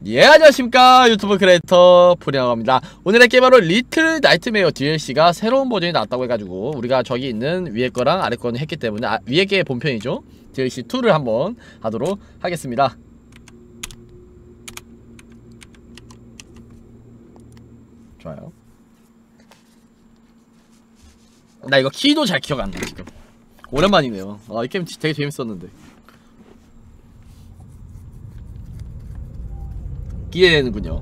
예, 안녕하십니까. 유튜브 크리에이터 푸리라고 합니다. 오늘의 게임 바로 리틀 나이트메어 DLC가 새로운 버전이 나왔다고 해가지고 우리가 저기 있는 위에 거랑 아래 거는 했기 때문에 위에 게 본편이죠. DLC 2를 한번 하도록 하겠습니다. 좋아요. 나 이거 키도 잘 기억 안 나 지금. 오랜만이네요. 이 게임 되게 재밌었는데. 기대되는군요.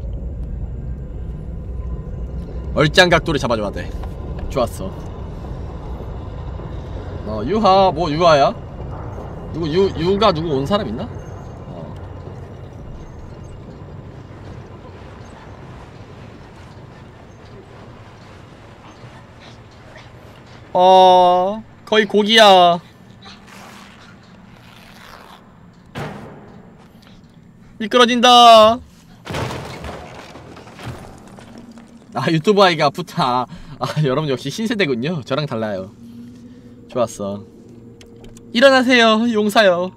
얼짱 각도를 잡아줘야 돼. 좋았어. 유하 뭐 유하야? 누구 유가 누구 온 사람 있나? 거의 고기야. 미끄러진다. 유튜브 아이가 아프다. 여러분 역시 신세대군요. 저랑 달라요. 좋았어. 일어나세요 용사요.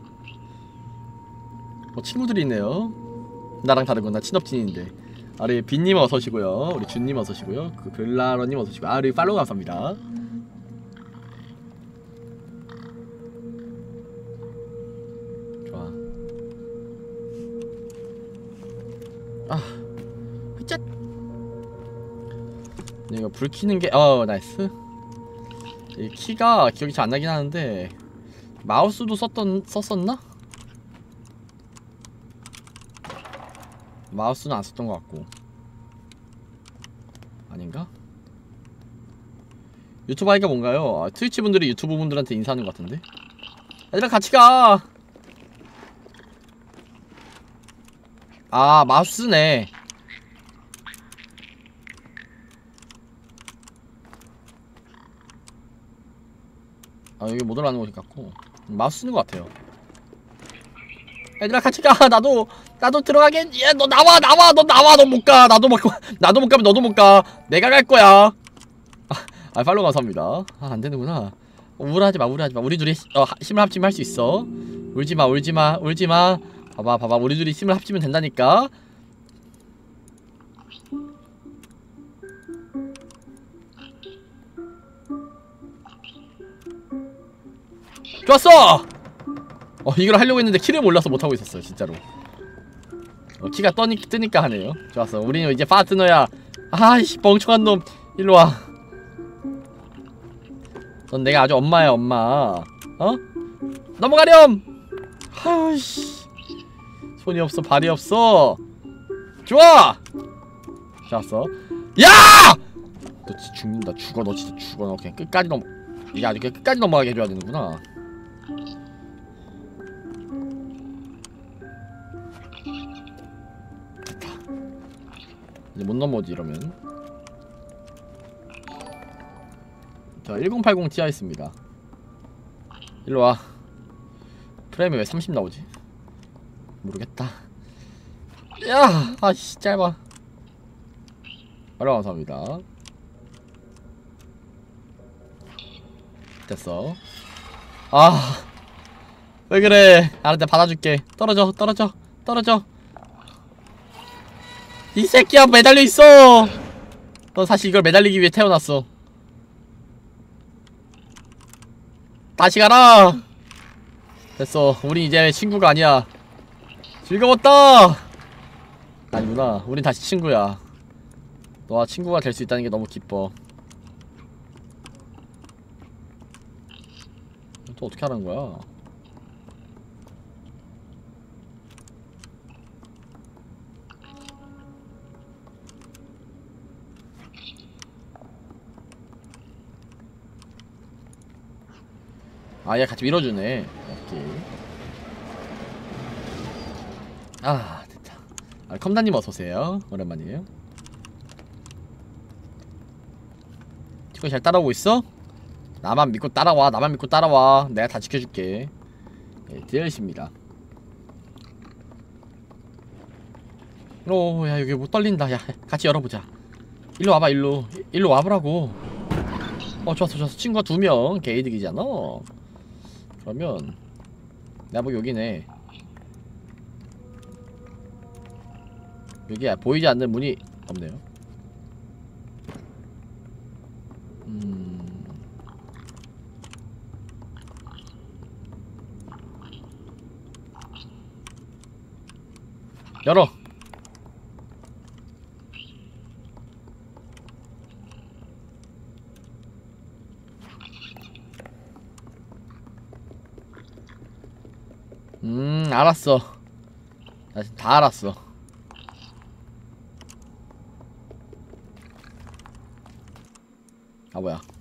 친구들이 있네요. 나랑 다르구나. 친업진인데. 우리 빈님 어서오시고요. 우리 준님 어서오시고요. 그 글라러님 어서오시고요. 우리 팔로우 감사합니다. 짜릿. 이거 불 켜는 게 나이스. 이 키가 기억이 잘 안 나긴 하는데 마우스도 썼었나? 마우스는 안 썼던 것 같고. 아닌가? 유튜브 하기가 뭔가요? 트위치 분들이 유튜브 분들한테 인사하는 것 같은데? 얘들아 같이 가! 마우스네. 여기 못 올라가는 것 같고 마우스 쓰는 것 같아요. 얘들아 같이 가. 나도 들어가겠. 야, 너 나와. 너 나와. 너 못 가. 나도 못 가면 너도 못 가. 내가 갈 거야. 팔로우 감사합니다. 안 되는구나. 우울하지 마. 우리 둘이 힘을 합치면 할 수 있어. 울지 마. 봐봐. 우리 둘이 힘을 합치면 된다니까. 좋았어! 이걸 하려고 했는데 키를 몰라서 못하고 있었어요 진짜로. 키가 뜨니까 하네요. 좋았어. 우리는 이제 파트너야. 아이씨 멍청한 놈 일로와. 넌 내가 아주 엄마야 엄마. 넘어가렴. 아이씨 손이 없어 발이 없어. 좋아! 좋았어. 야! 너 진짜 죽는다. 죽어. 너 진짜 죽어. 너 그냥 끝까지 이게 아주 끝까지 넘어가게 해줘야 되는구나. 됐다. 이제 못 넘어오지 이러면. 자 1080 Ti 있습니다. 일로와. 프레임이 왜 30 나오지? 모르겠다. 야! 아씨 짧아. 바로 감사합니다. 됐어. 왜 그래. 알았다. 받아줄게. 떨어져. 이 새끼야 매달려 있어. 넌 사실 이걸 매달리기 위해 태어났어. 다시 가라. 됐어. 우린 이제 친구가 아니야. 즐거웠다. 아니구나. 우린 다시 친구야. 너와 친구가 될 수 있다는 게 너무 기뻐. 또 어떻게 하는 거야? 얘 같이 밀어주네. 오케이. 됐다. 컴다님 어서오세요. 오랜만이에요. 친구 잘 따라오고 있어? 나만 믿고 따라와. 내가 다 지켜줄게. DLC입니다. 야 여기 못 떨린다. 야 같이 열어보자. 일로 와봐. 일로 와보라고. 좋았어. 친구가 2명. 개이득이잖아. 그러면 내가 보기 여기네. 여기 보이지 않는 문이 없네요. 열어. 알았어. 나 지금 다 알았어. 아 뭐야.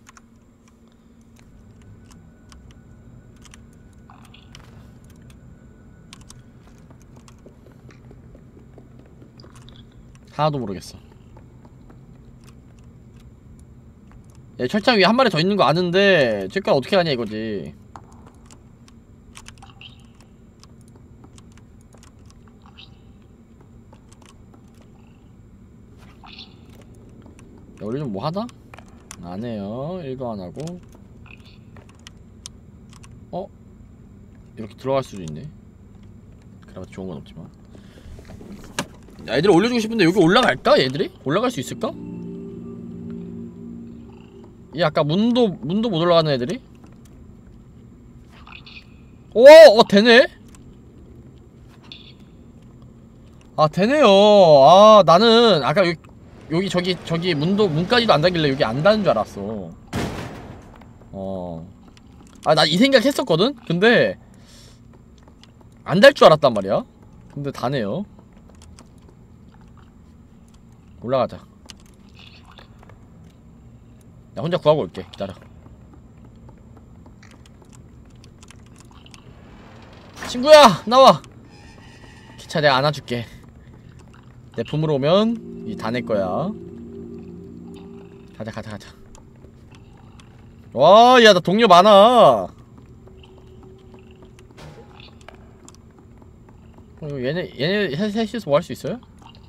하나도 모르겠어. 얘 철장 위에 한 마리 더 있는 거 아는데 저기까지 어떻게 가냐 이거지. 야, 우리 좀 뭐 하나? 안 해요. 1도 안 하고. 이렇게 들어갈 수도 있네. 그래봤자 좋은 건 없지만. 야, 애들 올려주고 싶은데 여기 올라갈까? 얘들이? 올라갈 수 있을까? 얘 아까 문도 못 올라가는 애들이? 되네? 아, 되네요. 아, 나는 아까 여기 저기 문까지도 안 닫길래 여기 안 닫는 줄 알았어. 아, 나 이 생각 했었거든? 근데 안 달 줄 알았단 말이야. 근데 다네요. 올라가자. 나 혼자 구하고 올게. 기다려. 친구야! 나와! 기차 내가 안아줄게. 내 품으로 오면 이 다 내거야. 가자. 와, 야, 나 동료 많아. 얘네 셋이서 뭐 할 수 있어요?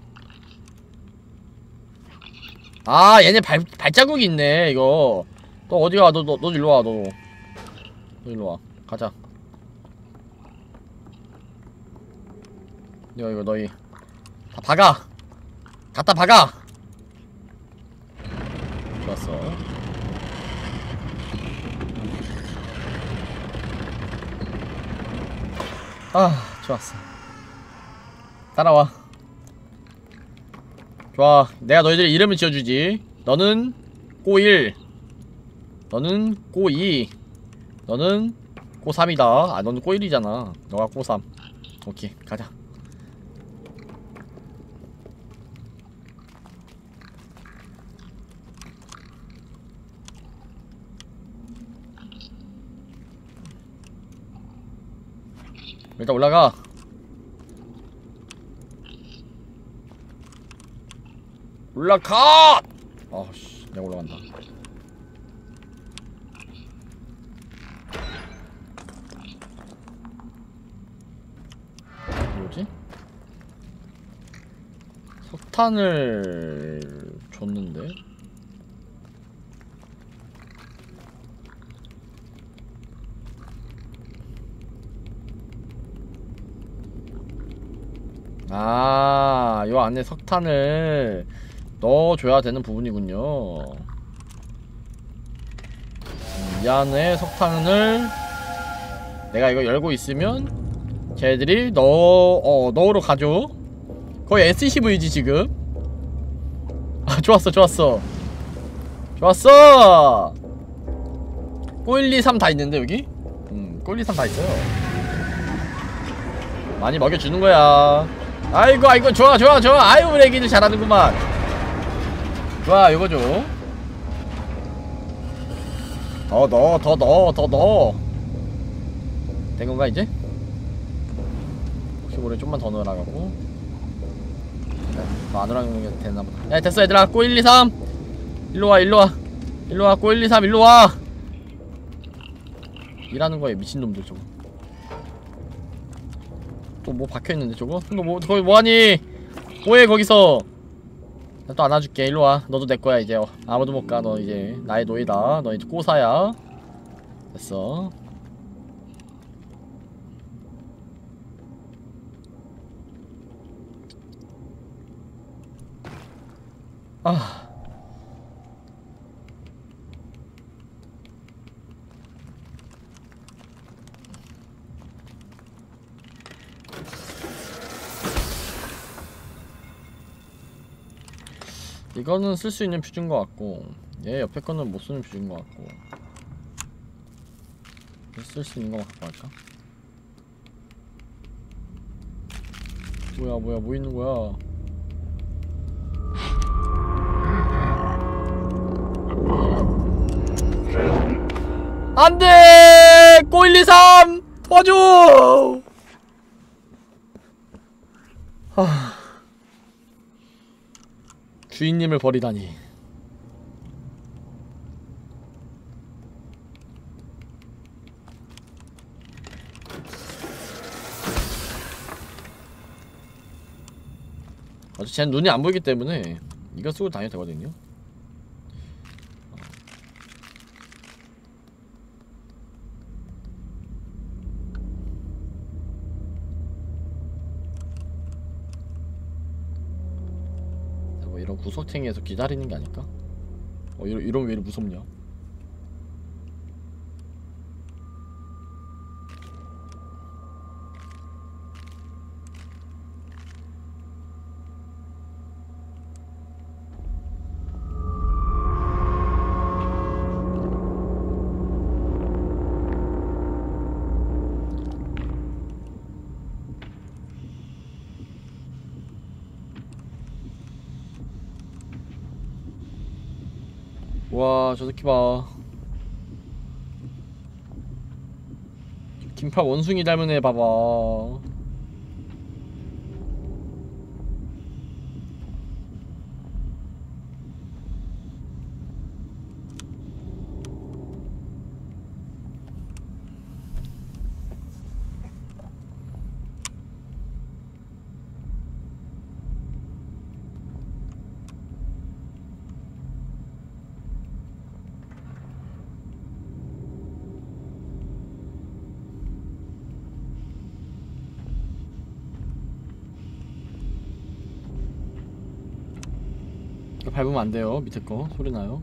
아, 얘네 발자국이 있네, 이거. 너 어디가? 너 일로와, 너 일로와. 가자. 이거 너희 다 박아. 갖다 박아. 좋았어. 아, 좋았어. 따라와. 좋아. 내가 너희들 이름을 지어주지. 너는 고1, 너는 고2, 너는 고3이다. 아, 너는 고1이잖아. 너가 고3. 오케이, 가자. 일단 올라가. 올라가! 아씨, 내가 올라간다. 뭐지? 석탄을 줬는데? 아, 요 안에 석탄을 넣어줘야 되는 부분이군요. 이 안에 석탄을 내가 이거 열고 있으면 쟤들이 넣으러 가죠. 거의 SCV지 지금. 아, 좋았어. 꼴 1, 2, 3 다 있는데 여기? 꼴 1, 2, 3 다 있어요. 많이 먹여주는 거야. 아이고, 좋아. 아이고, 우리 애기들 잘하는구만. 좋아, 요거 줘. 더 넣어. 된 건가, 이제? 혹시 모르게 좀만 더 넣으라고. 더 안 넣으라는 게 됐나보다. 야, 됐어, 얘들아. 꼴 1, 2, 3. 일로와. 꼴 1, 2, 3, 일로와. 일하는 거에 미친놈들, 저거. 또 뭐 박혀있는데, 저거? 너 거기 뭐하니? 뭐해, 거기서? 나 또 안아줄게. 일로와. 너도 내거야 이제. 아무도 못가. 너 이제 나의 노예다. 너 이제 꼬사야. 됐어. 아. 이거는 쓸 수 있는 퓨즈인 것 같고, 얘 옆에 거는 못 쓰는 퓨즈인 것 같고, 쓸 수 있는 거 갖고 할까? 뭐야 뭐 있는 거야? 안돼! 꼬123 도와줘! 주인님을 버리다니. 어차피 쟤는 눈이 안 보이기 때문에 이거 쓰고 다녀도 되거든요. 뭐 이런 구석탱이에서 기다리는 게 아닐까? 이러면 왜 이렇게 무섭냐? 와, 저 새끼 봐. 김파 원숭이 닮은 애 봐봐. 이거 밟으면 안 돼요. 밑에 거 소리 나요.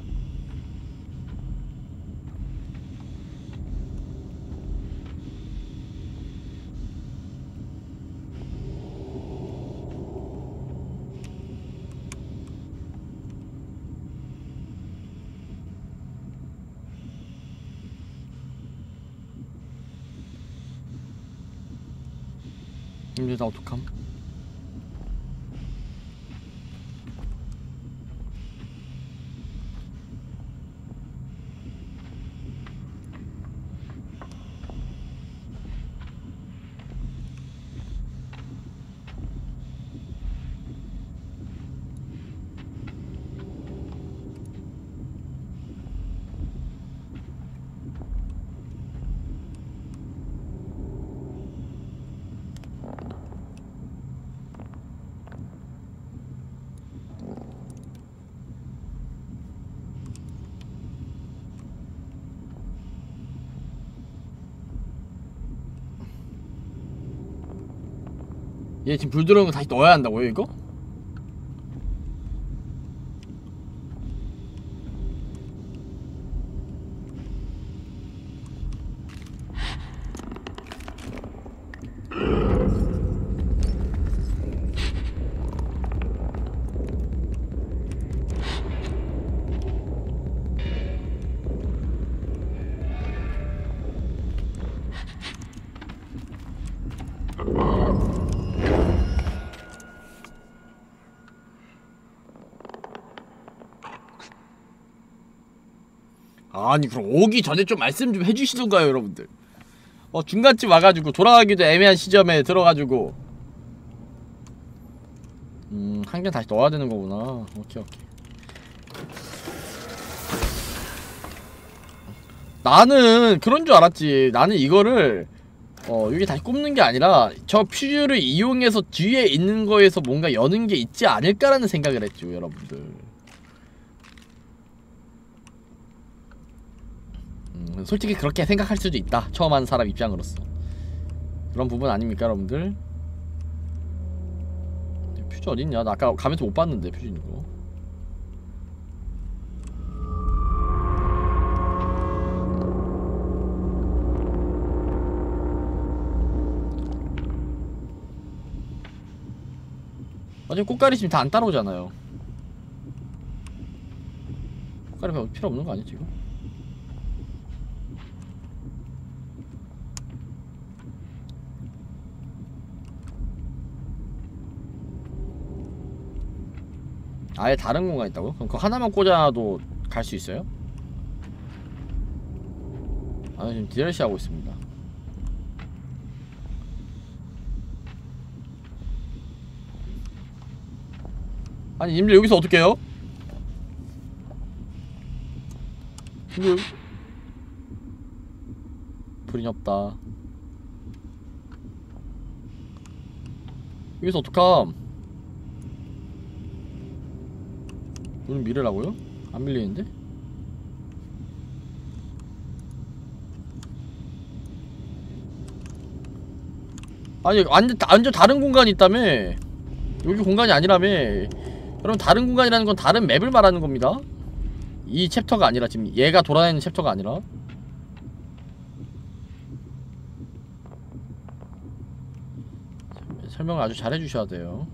이제 나 어떡함? 얘 지금 불 들어오는 거 다시 넣어야 한다고요, 이거? 아니 그럼 오기 전에 좀 말씀 좀 해주시던가요, 여러분들. 중간쯤 와가지고 돌아가기도 애매한 시점에 들어가지고 한 개 다시 넣어야 되는 거구나. 오케이. 나는 그런 줄 알았지. 나는 이거를 여기 다시 꼽는 게 아니라 저 퓨즈를 이용해서 뒤에 있는 거에서 뭔가 여는 게 있지 않을까라는 생각을 했죠, 여러분들. 솔직히 그렇게 생각할 수도 있다, 처음 하는 사람 입장으로서. 그런 부분 아닙니까, 여러분들? 퓨즈 어딨냐? 나 아까 가면서 못 봤는데, 퓨즈 있는 거. 어차피 꽃가리 지금 다 안 따라오잖아요. 꽃가리 별로 필요 없는 거 아니야 지금? 아예 다른 공간 있다고요? 그럼 그거 하나만 꽂아도 갈 수 있어요? 아 지금 DLC 하고 있습니다. 아니 님들 여기서 어떻게 해요? 근데 불이 없다. 여기서 어떡함? 눈을 밀으라고요? 안 밀리는데? 아니 완전 다른 공간이 있다며. 여기 공간이 아니라며. 여러분 다른 공간이라는 건 다른 맵을 말하는 겁니다. 이 챕터가 아니라 지금 얘가 돌아다니는 챕터가 아니라. 설명을 아주 잘 해주셔야 돼요.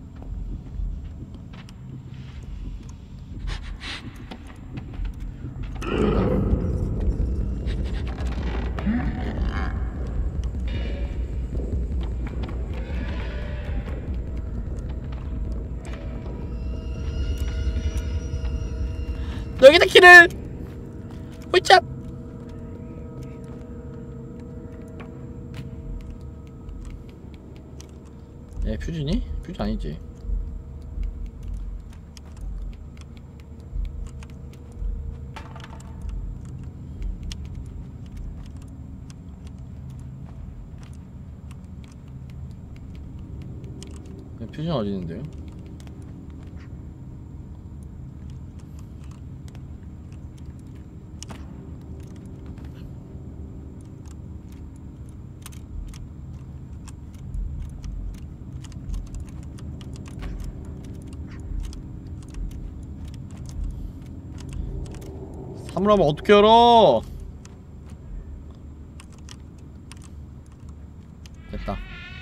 여기다 키를! 호이짭! 얘 퓨즈니? 퓨즈 아니지. 퓨즈는 어디 있는데요? 사물함을 어떻게 열어? 됐다.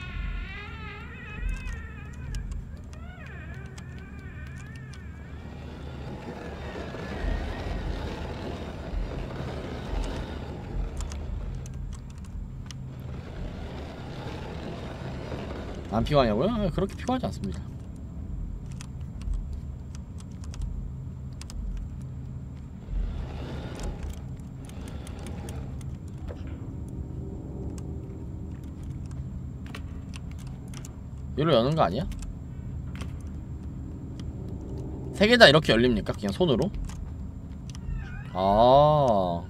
안 피곤하냐고요? 그렇게 피곤하지 않습니다. 이리로 여는 거 아니야? 세 개 다 이렇게 열립니까? 그냥 손으로? 아.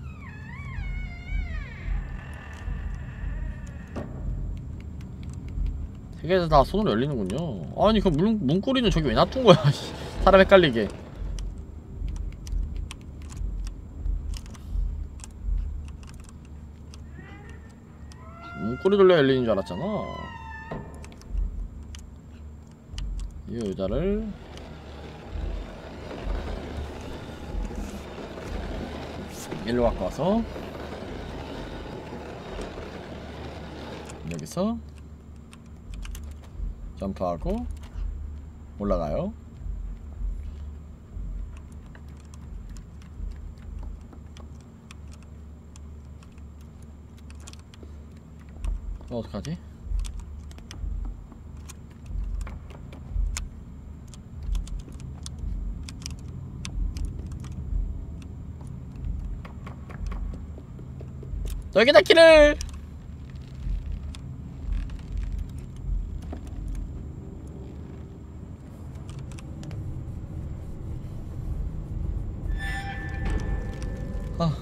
세 개 다 손으로 열리는군요. 아니 그 문고리는 저기 왜 놔둔 거야? 사람 헷갈리게. 문고리 돌려 열리는 줄 알았잖아. 이 의자를 일로 갖고 와서 여기서 점프하고 올라가요. 어떡하지? 여기다 키를! 아.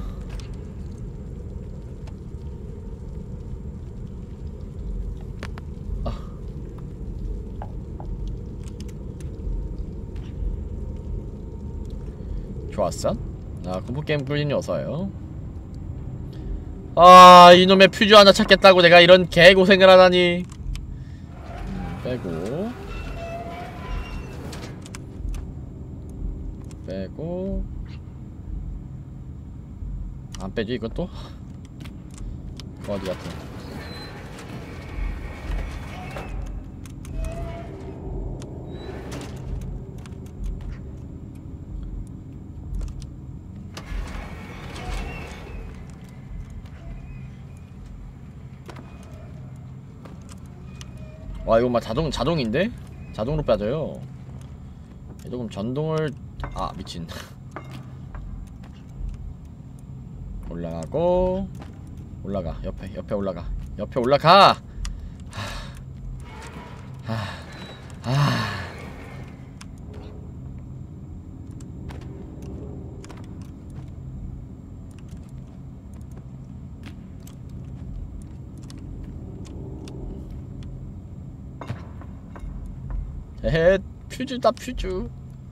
좋았어? 아, 공포게임 꿀님이 어서와요. 아, 이놈의 퓨즈 하나 찾겠다고 내가 이런 개고생을 하다니. 빼고 안 빼지 이것도? 어디 같아. 와 이거 막 자동인데? 자동으로 빠져요. 조금 전동을 아 미친. 올라가고 올라가 옆에 올라가 옆에 올라가. 에헤 퓨즈다 퓨즈.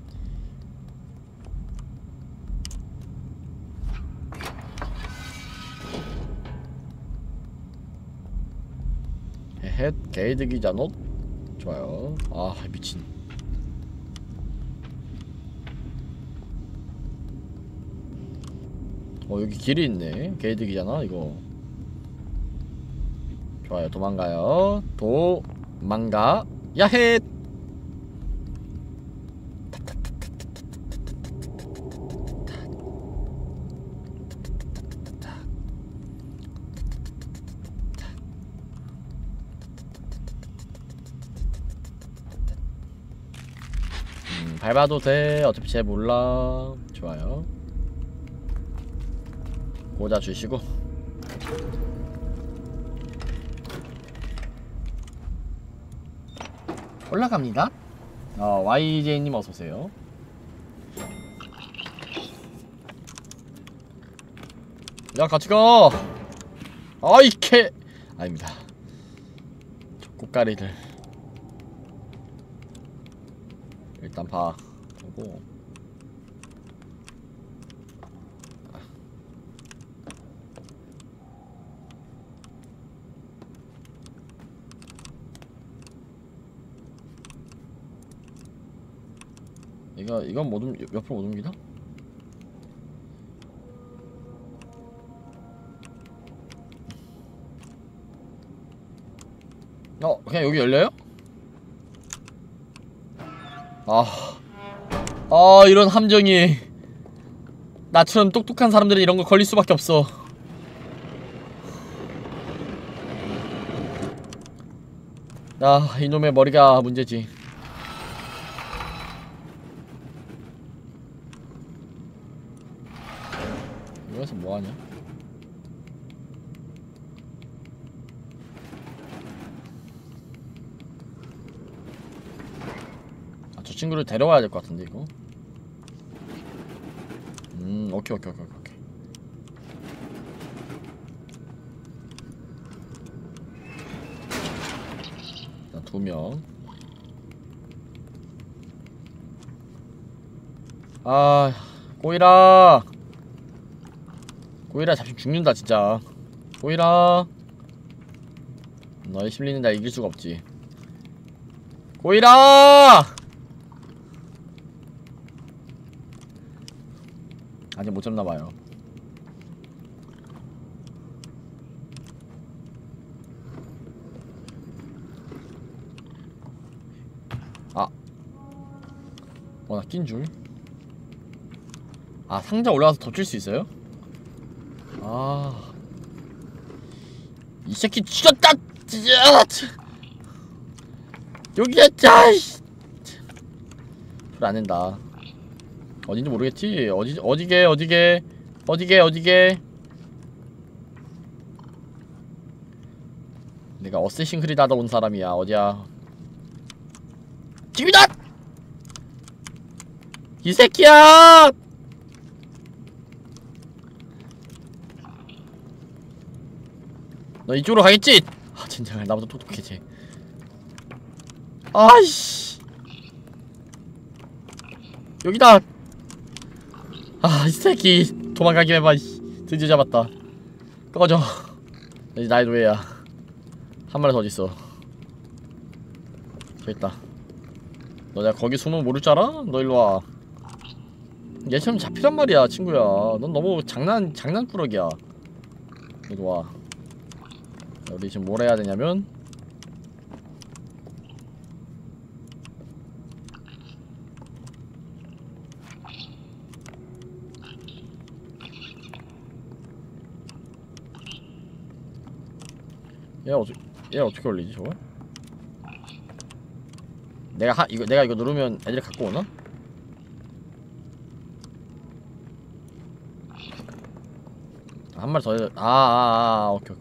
에헤 게이득이잖아. 좋아요. 아 미친. 여기 길이 있네. 게이득이잖아 이거. 좋아요. 도망가요. 도망가. 야헷. 밟아도 돼. 어차피 쟤 몰라. 좋아요. 고자 주시고 올라갑니다. YJ님 어서오세요. 야 같이가. 아이 캐 아닙니다. 꽃가리를 일단 보고 이건 옆으로 못 옮기나? 그냥 여기 열려요? 이런 함정이. 나처럼 똑똑한 사람들은 이런 거 걸릴 수밖에 없어. 이놈의 머리가 문제지. 여기서 뭐하냐? 저 친구를 데려와야 될 것 같은데 이거. 오케이. 일단 2명. 꼬이라 잡히면 죽는다 진짜. 꼬이라 너의 심리는 나 이길 수가 없지. 꼬이라 아직 못 잡나봐요. 나 낀줄. 상자 올라가서 덮칠 수 있어요? 이 새끼 죽였다! 여기야, 짜이씨! 불 안 낸다. 어딘지 모르겠지? 어디게? 내가 어쌔신 크리드 하다 온 사람이야. 어디야? 지금이다! 이 새끼야! 너 이쪽으로 가겠지? 진짜 나보다 똑똑해 쟤. 아이씨 여기다. 이 새끼 도망가기 해봐. 드디어 잡았다. 꺼져. 이제 나의 노예야. 한 마리 더 어딨어. 저기 있다. 너 내가 거기 숨으면 모를 줄 알아? 너 일로와. 얘처럼 잡히란 말이야 친구야. 넌 너무 장난꾸러기야. 이리와. 우리 지금 뭘 해야 되냐면 얘 어떻게 올리지 저걸? 내가 이거 누르면 애들이 갖고 오나? 한 마리 더 해야 오케이.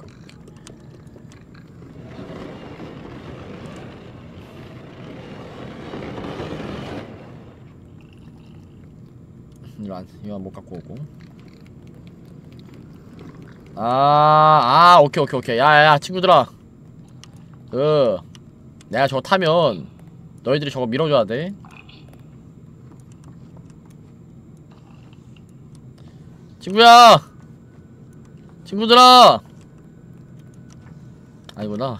이거 못 갖고 오고. 오케이. 야야야 친구들아. 내가 저거 타면 너희들이 저거 밀어줘야 돼. 친구들아. 아니구나.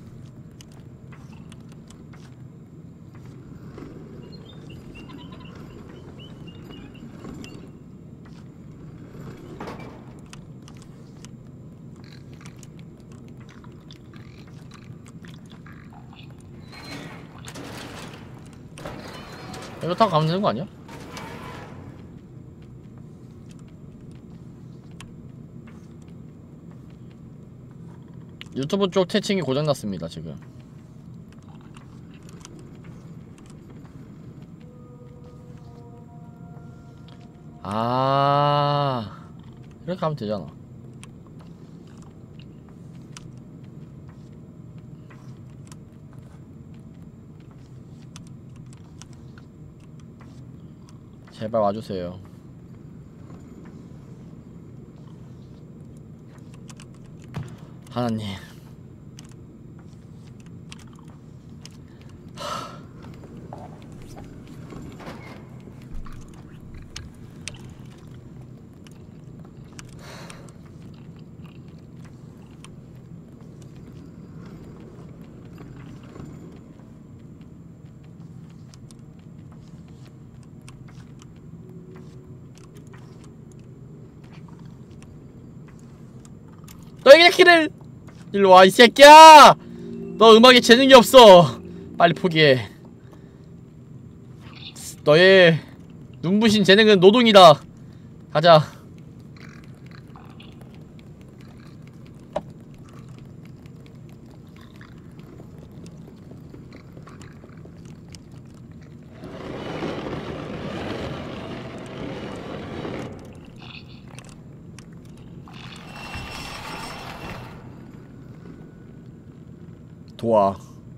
이거 타고 가면 되는 거 아니야? 유튜브 쪽 태칭이 고장났습니다 지금. 이렇게 하면 되잖아. 제발 와주세요. 하나님. 너에게 키를! 일로와 이 새끼야! 너 음악에 재능이 없어. 빨리 포기해. 너의 눈부신 재능은 노동이다. 가자. 도와.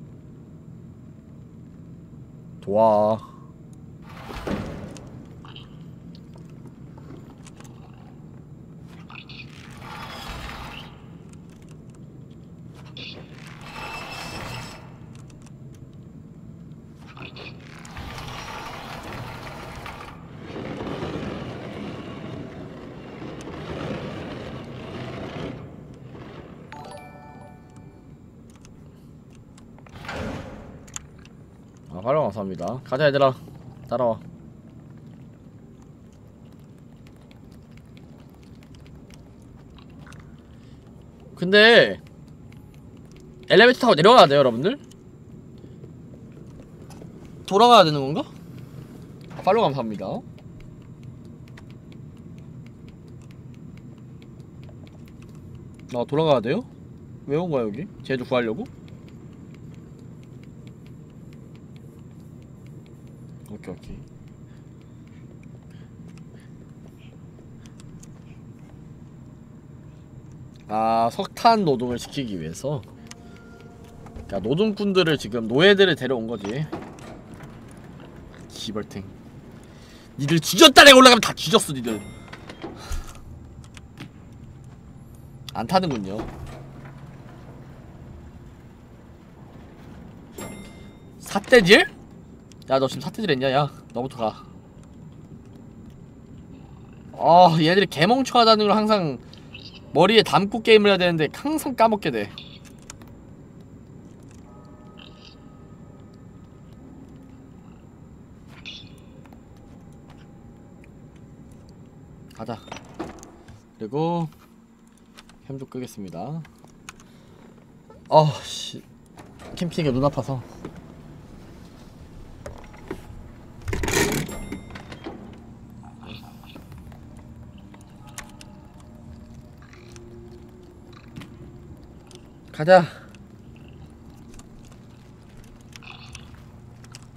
활용 감사합니다. 가자 얘들아, 따라와. 근데 엘리베이터 타고 내려가야 돼요 여러분들? 돌아가야 되는 건가? 팔로우 감사합니다. 돌아가야 돼요? 왜 온 거야 여기? 쟤도 구하려고? 오케이. 석탄 노동을 시키기 위해서. 그러니까 노동꾼들을 지금 노예들을 데려온 거지. 기벌탱. 니들 뒤졌다. 내가 올라가면 다 뒤졌어 니들. 안 타는군요. 삿대질? 야 너 지금 삿대질 했냐? 야 너부터 가. 얘들이 개멍청하다는 걸 항상 머리에 담고 게임을 해야 되는데 항상 까먹게 돼. 가자. 그리고 캠 좀 끄겠습니다. 씨 캠핑에 눈 아파서. 가자.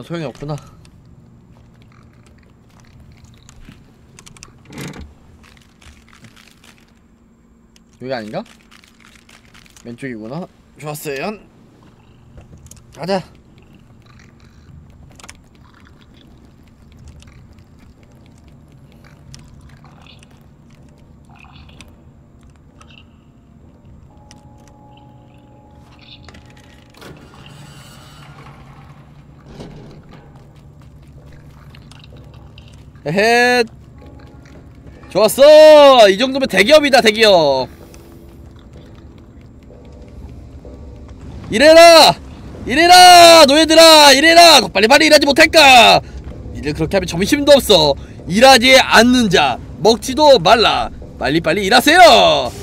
이건 소용이 없구나. 여기 아닌가? 왼쪽이구나. 좋았어요. 가자. 에헷. 좋았어. 이 정도면 대기업이다, 대기업. 이래라! 이래라! 노예들아! 이래라! 너 빨리빨리 일하지 못할까? 일을 그렇게 하면 점심도 없어. 일하지 않는 자 먹지도 말라. 빨리빨리 일하세요.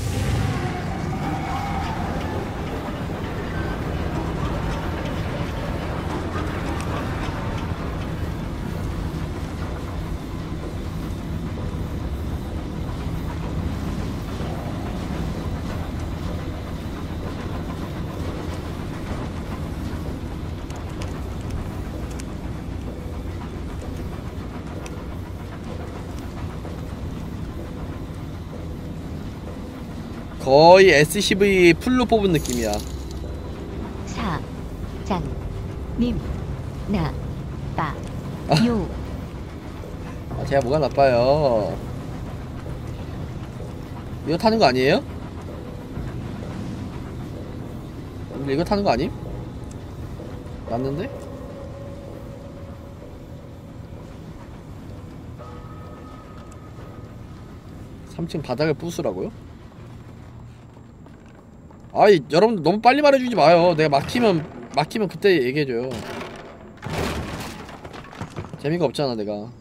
거의 SCV 풀로 뽑은 느낌이야. 사장님 나빠요. 제가 뭐가 나빠요? 이거 타는 거 아니에요? 이거 타는 거 아님? 맞는데? (3층) 바닥을 부수라고요? 아이 여러분들 너무 빨리 말해주지 마요. 내가 막히면 그때 얘기해줘요. 재미가 없잖아 내가.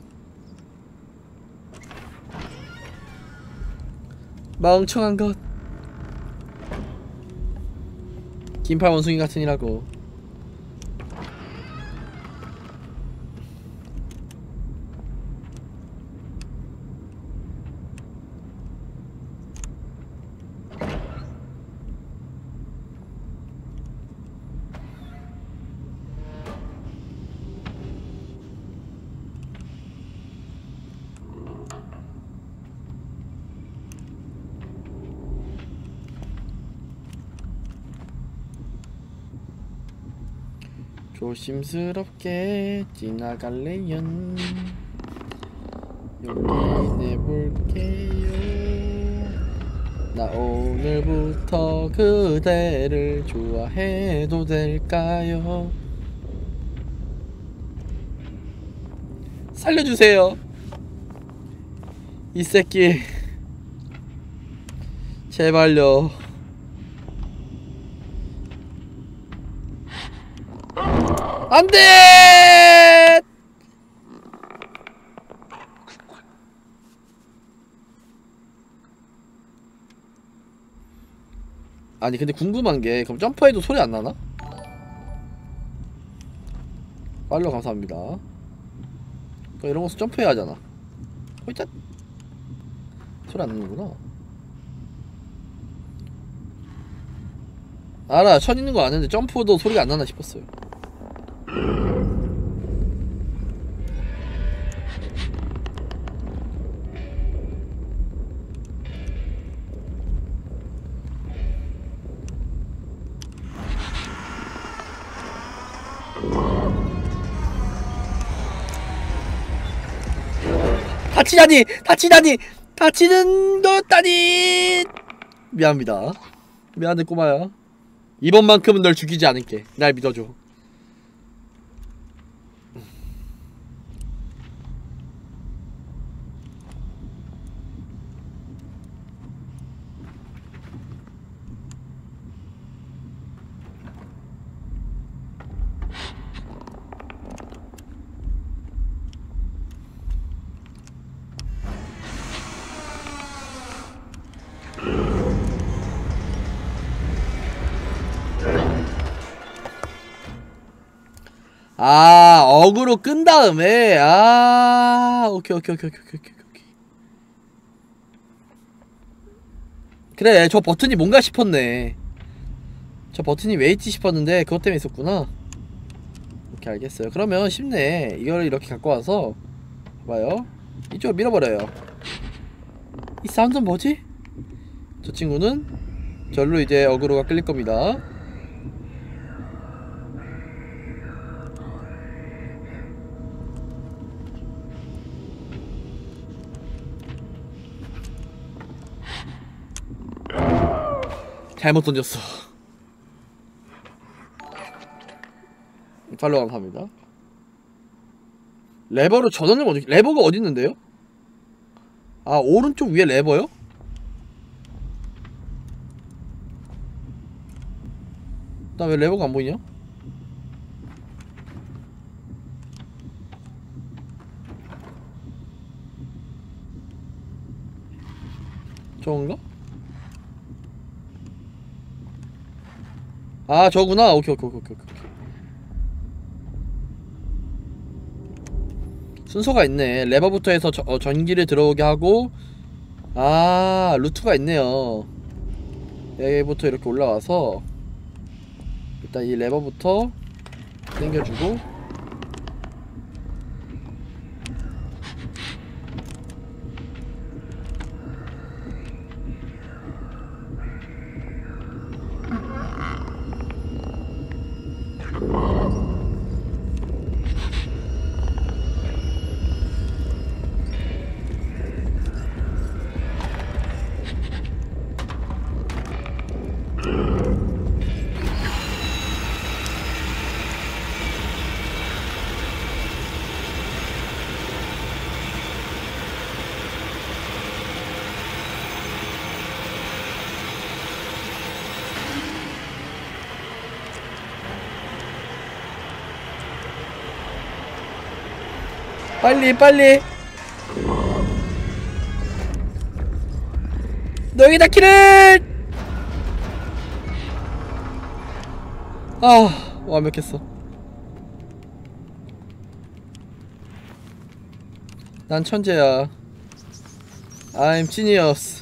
멍청한 것. 긴팔 원숭이 같으니라고. 조심스럽게 지나갈래요. 용기 내볼게요. 나 오늘부터 그대를 좋아해도 될까요? 살려주세요. 이 새끼 제발요. 안돼! 아니 근데 궁금한게 그럼 점프해도 소리 안나나? 팔로우 감사합니다. 이런거 점프해야 하잖아. 호이tat! 소리 안나는구나. 알아, 천 있는거 아는데 점프도 소리가 안나나 싶었어요. 다치는 거였다니. 미안합니다. 미안해 꼬마야. 이번만큼은 널 죽이지 않을게. 날 믿어줘. 아, 어그로 끈 다음에. 아, 오케이. 그래, 저 버튼이 뭔가 싶었네. 저 버튼이 왜 있지 싶었는데 그것 때문에 있었구나. 오케이, 오케이 알겠어요. 그러면 쉽네. 이걸 이렇게 갖고 와서 봐요. 이쪽으로 밀어버려요. 이 사운드는 뭐지? 저 친구는 절로 이제 어그로가 끌릴 겁니다. 잘못 던졌어. 팔로우 감사합니다. 레버로 전원을 어디, 레버가 어디 있는데요? 아, 오른쪽 위에 레버요? 나 왜 레버가 안 보이냐? 저건가? 아, 저구나. 오케이. 순서가 있네. 레버부터 해서 전기를 들어오게 하고, 아, 루트가 있네요. 여기부터 이렇게 올라와서 일단 이 레버부터 당겨주고, 빨리 너 여기다 키를! 아, 완벽했어. 난 천재야. I'm genius.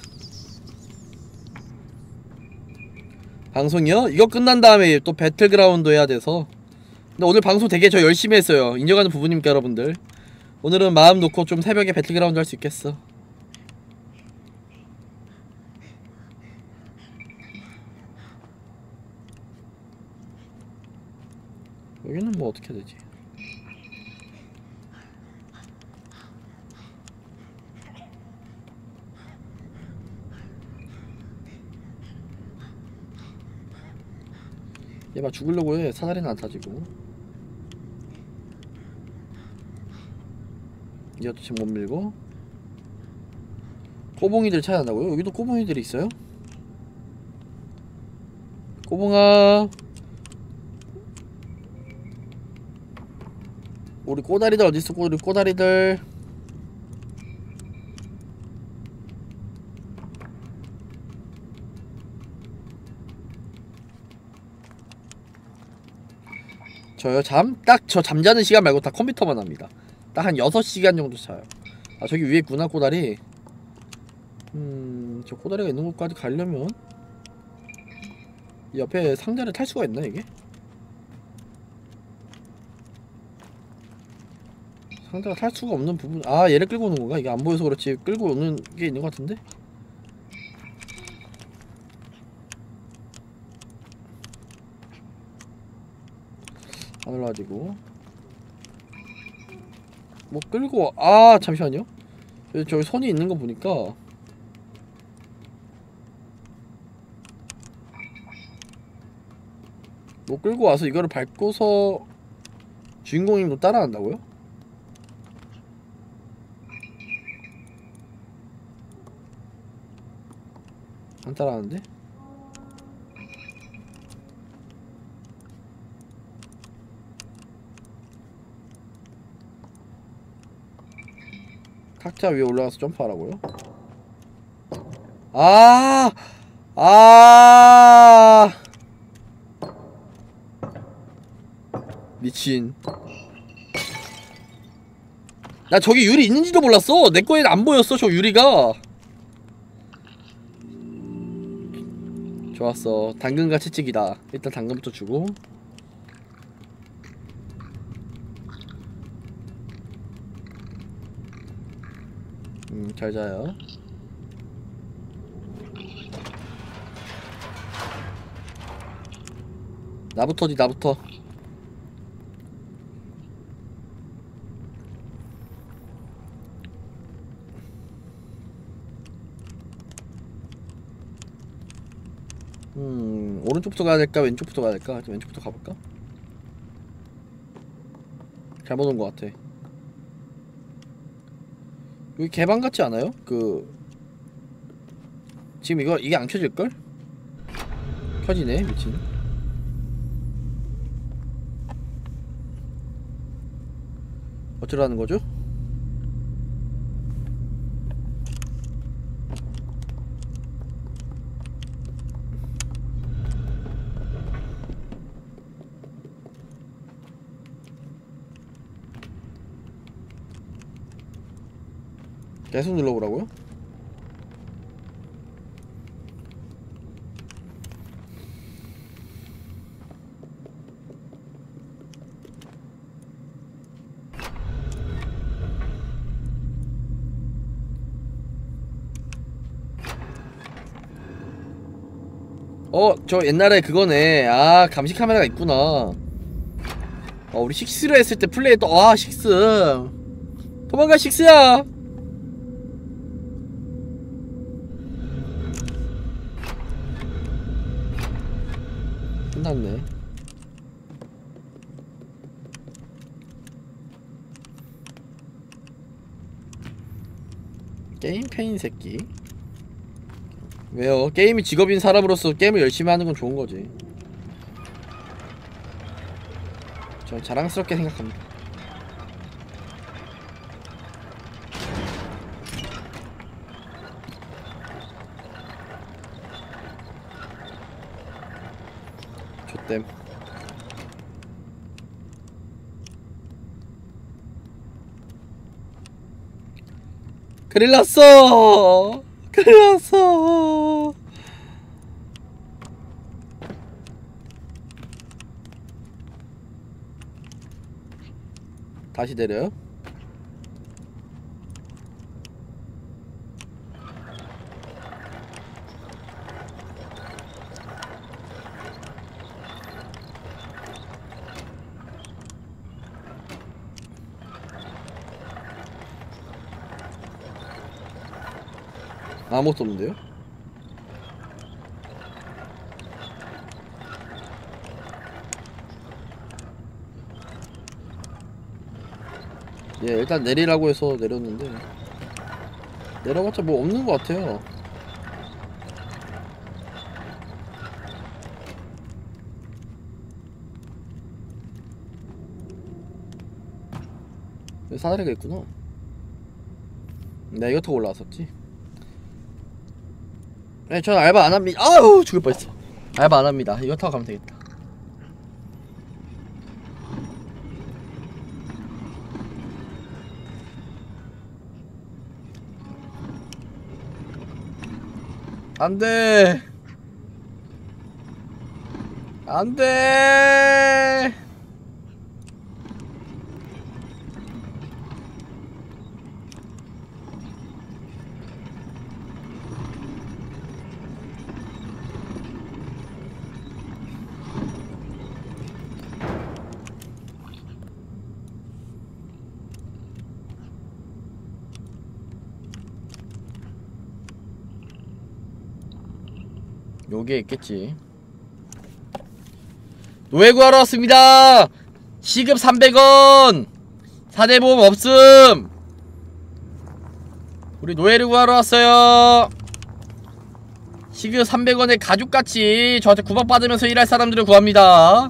방송이요? 이거 끝난 다음에 또 배틀그라운드 해야 돼서. 근데 오늘 방송 되게 저 열심히 했어요. 인정하는 부부님께 여러분들. 오늘은 마음 놓고 좀 새벽에 배틀그라운드 할 수 있겠어. 여기는 뭐 어떻게 되지? 얘 막 죽으려고 해. 사다리는 안 타지고. 이것도 지금 못 밀고. 꼬봉이들 찾아야 한다고요? 여기도 꼬봉이들이 있어요? 꼬봉아, 우리 꼬다리들 어딨어? 우리 꼬다리들. 저요? 딱 저 잠자는 시간 말고 다 컴퓨터만 합니다. 딱 한 6시간 정도 자요. 아, 저기 위에 있구나 꼬다리. 저 꼬다리가 있는 곳까지 가려면 이 옆에 상자를 탈 수가 있나 이게? 상자가 탈 수가 없는 부분. 아, 얘를 끌고 오는 건가? 이게 안 보여서 그렇지 끌고 오는 게 있는 것 같은데? 안 올라가지고 뭐 끌고 아, 잠시만요. 저기 손이 있는 거 보니까 뭐 끌고 와서 이거를 밟고서 주인공님도 따라간다고요? 안 따라가는데? 탁자 위에 올라가서 점프하라고요? 아! 아! 미친. 나 저기 유리 있는지도 몰랐어. 내 거에는 안 보였어, 저 유리가. 좋았어. 당근과 채찍이다. 일단 당근부터 주고. 잘 자요. 나부터지, 나부터. 오른쪽부터 가야 될까? 왼쪽부터 가야 될까? 왼쪽부터 가볼까? 잘못 온 것 같아. 여기 개방 같지 않아요? 지금 이게 안 켜질걸? 켜지네, 미친. 어쩌라는 거죠? 계속 눌러보라고요? 저 옛날에 그거네. 아, 감시 카메라가 있구나. 우리 식스를 했을 때 플레이했던, 식스. 도망가, 식스야! 끝났네. 게임 페인 새끼. 왜요? 게임이 직업인 사람으로서 게임을 열심히 하는 건 좋은 거지. 저 자랑스럽게 생각합니다. 좆댐. 큰일 났어! 큰일 났어! 다시 내려요? 아무것도 없는데요? 예, 일단 내리라고 해서 내렸는데 내려봤자 뭐 없는 것 같아요. 여기 사다리가 있구나. 내가 이거 타고 올라왔었지. 네, 저는 알바 안합니다. 아우, 죽을 뻔했어. 알바 안합니다. 이거 타고 가면 되겠다. 안돼, 안돼. 요게 있겠지. 노예 구하러 왔습니다. 시급 300원. 사대보험 없음. 우리 노예를 구하러 왔어요. 시급 300원에 가죽같이 저한테 구박받으면서 일할 사람들을 구합니다.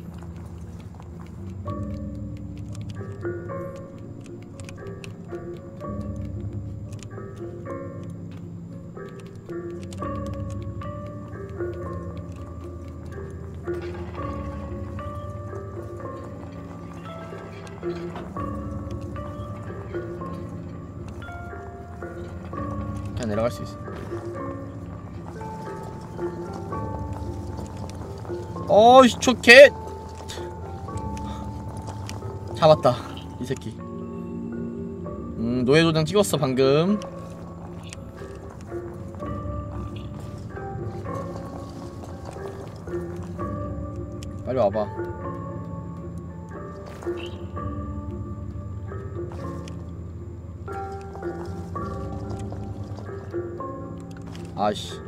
그냥 내려갈 수 있어. 어이씨, 저 개 잡았다 이 새끼. 노예 도장 찍었어 방금. 빨리 와봐. 아이씨.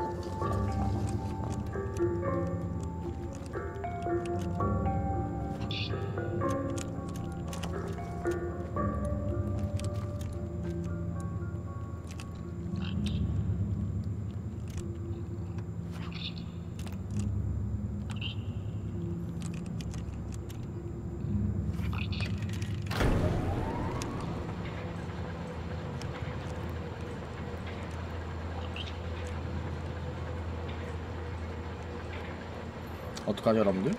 어떡하죠 여러분들?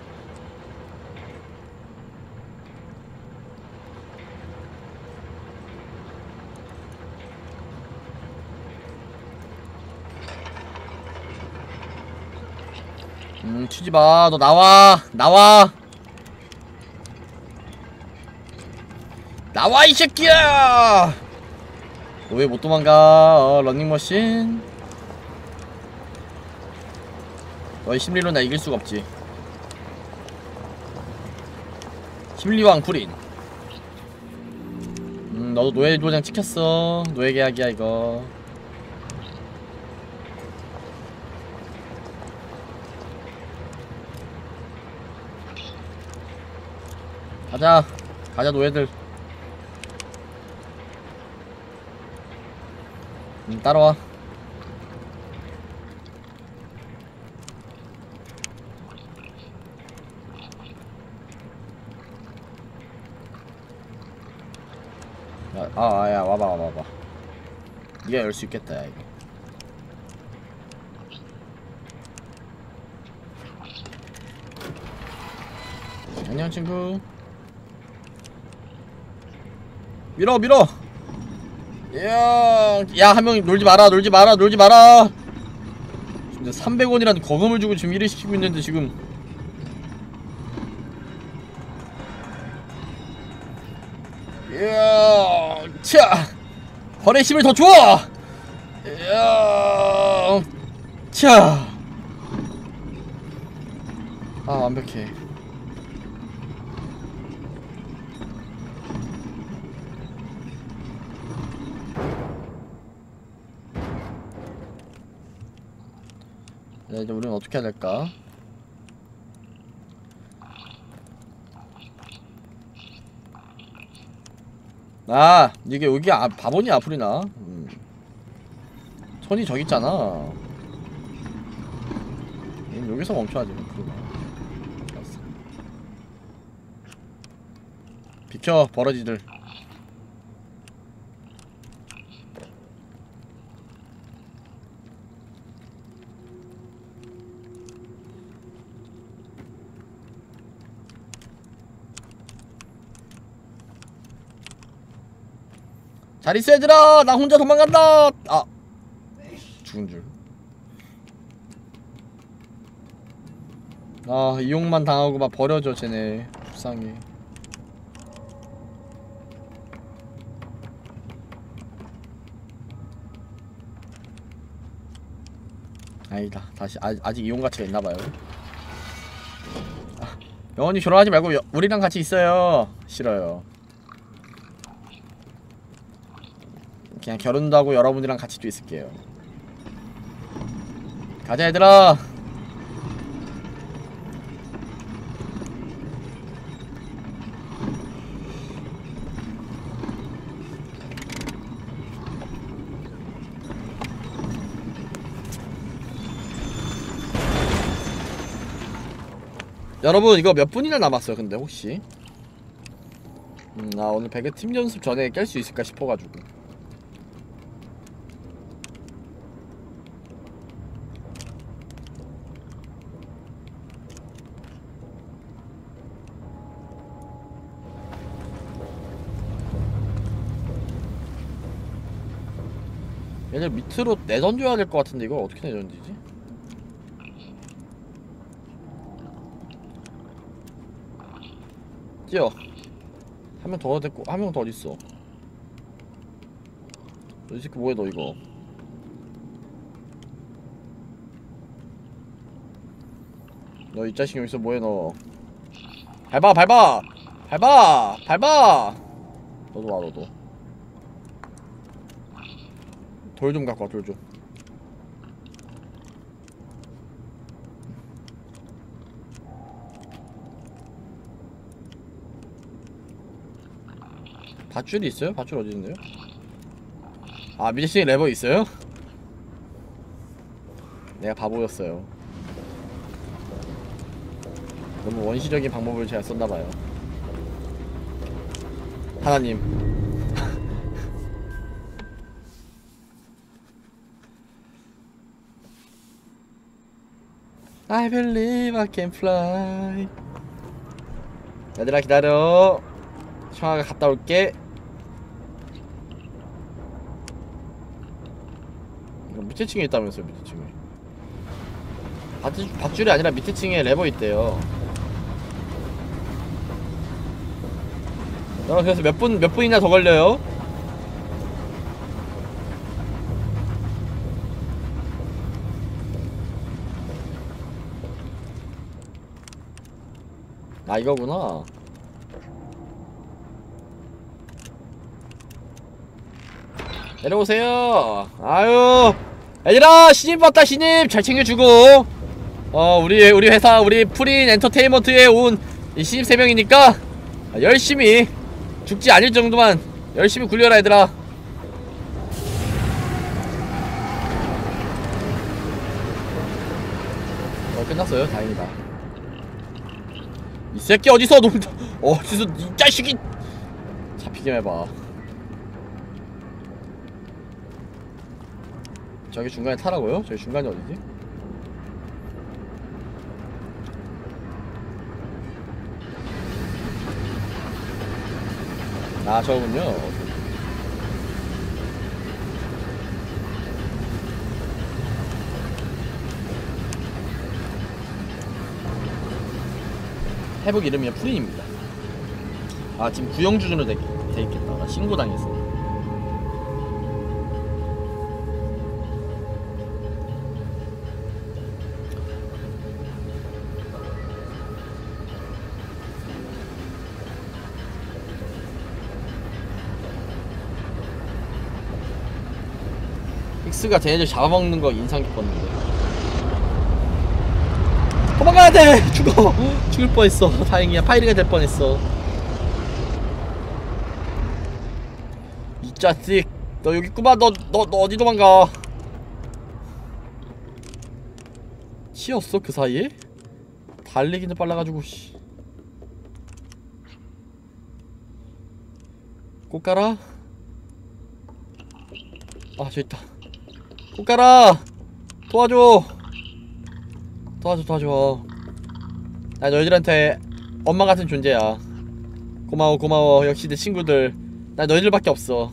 튀지마. 너 나와. 나와 나와 이 새끼야. 너 왜 못 도망가. 러닝머신. 너의 심리로 나 이길 수가 없지. 심리왕 프린. 너도 노예 도장 찍혔어. 노예 계약이야 이거. 가자. 가자 노예들. 따라와. 야, 와봐. 니가 열 수 있겠다, 야, 이거. 안녕, 친구. 밀어! 야, 한 명 놀지 마라. 진짜 300원이라는 거금을 주고 지금 일을 시키고 있는데, 지금. 이야, 차! 벌의 힘을 더 줘! 이야, 차! 아, 완벽해. 자, 이제 우리는 어떻게 해야 될까? 아, 이게 여기 바보니 아프리나? 손이 저기 있잖아. 여기서 멈춰야지. 알았어. 비켜, 버러지들. 잘 있어 얘들아. 나 혼자 도망간다. 아, 죽은 줄. 아, 이용만 당하고 막 버려져 쟤네. 불쌍해. 아니다. 다시 아직 이용 가치가 있나봐요. 아, 영원히 결혼하지 말고 우리랑 같이 있어요. 싫어요. 그냥 결혼도 하고 여러분이랑 같이 또 있을게요. 가자 얘들아. 여러분 이거 몇 분이나 남았어요 근데 혹시? 나 오늘 배그 팀 연습 전에 깰 수 있을까 싶어가지고. 얘들 밑으로 내던져야 될 것 같은데 이거 어떻게 내던지지? 뛰어. 한 명 더 됐고 한 명 더 어딨어? 이 새끼 뭐해 너 이거. 너 이 자식 여기서 뭐해 너. 밟아 밟아 밟아 밟아. 너도 와 너도. 돌 좀 갖고 와 돌 좀. 밧줄이 있어요? 밧줄 어디 있는데요? 아 미드싱 레버 있어요? 내가 바보였어요. 너무 원시적인 방법을 제가 썼나봐요. 하나님. I believe I can fly. 얘들아 기다려. 청아가 갔다 올게. 이거 밑에 층에 있다면서요. 밑에 층에 밧줄이 아니라 밑에 층에 레버 있대요. 그래서 몇 분이나 더 걸려요? 아 이거구나. 내려오세요. 아유 얘들아 신입 왔다. 신입 잘 챙겨주고. 우리 회사 우리 프린 엔터테인먼트에 온 이 신입 3명이니까 열심히 죽지 않을 정도만 열심히 굴려라 얘들아. 끝났어요. 다행이다. 이 새끼 어디서 놀다 어디서 이 자식이 잡히게 해봐. 저기 중간에 타라고요? 저기 중간이 어디지? 아 저거군요. 회복 이름이 프린입니다. 아 지금 구형준으로 돼있겠다. 나 신고당했어. 힉스가 쟤네들 잡아먹는 거 인상 깊었는데. 도망가야돼! 죽어! 죽을 뻔했어. 다행이야. 파이리가 될 뻔했어. 이 자식 너 여기 있구만. 너 어디 도망가. 치였어 그 사이에? 달리기는 빨라가지고 씨. 꽃가라? 아 저있다. 꽃가라! 도와줘! 도와줘. 나 너희들한테 엄마같은 존재야. 고마워. 역시 내 친구들. 나 너희들밖에 없어.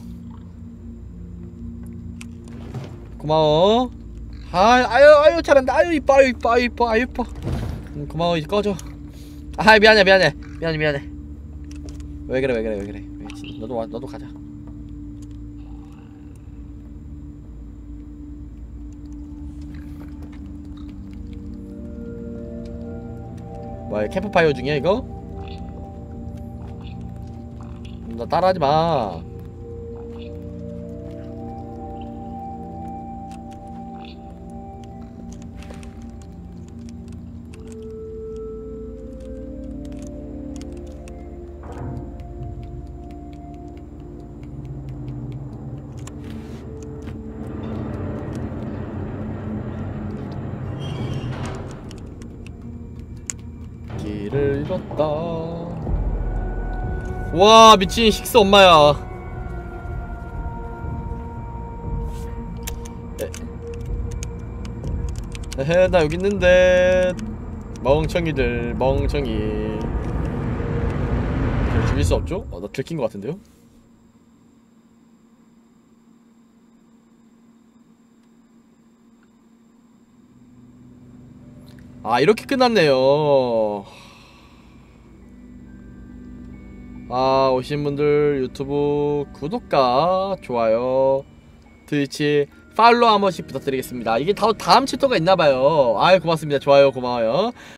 고마워. 아유 잘한다. 아유 이뻐. 고마워. 이제 꺼져. 아 미안해. 왜 그래. 너도 가자. 뭐야 캠프파이어 중이야 이거? 나 따라하지마. 길을 잃었다. 와 미친 식스 엄마야. 에헤 나 여기 있는데. 멍청이들 멍청이. 죽일 수 없죠? 나 들킨 것 같은데요? 아 이렇게 끝났네요. 아 오신 분들 유튜브 구독과 좋아요 트위치 팔로우 한 번씩 부탁드리겠습니다. 이게 다음 챕터가 있나봐요. 아유 고맙습니다. 좋아요 고마워요.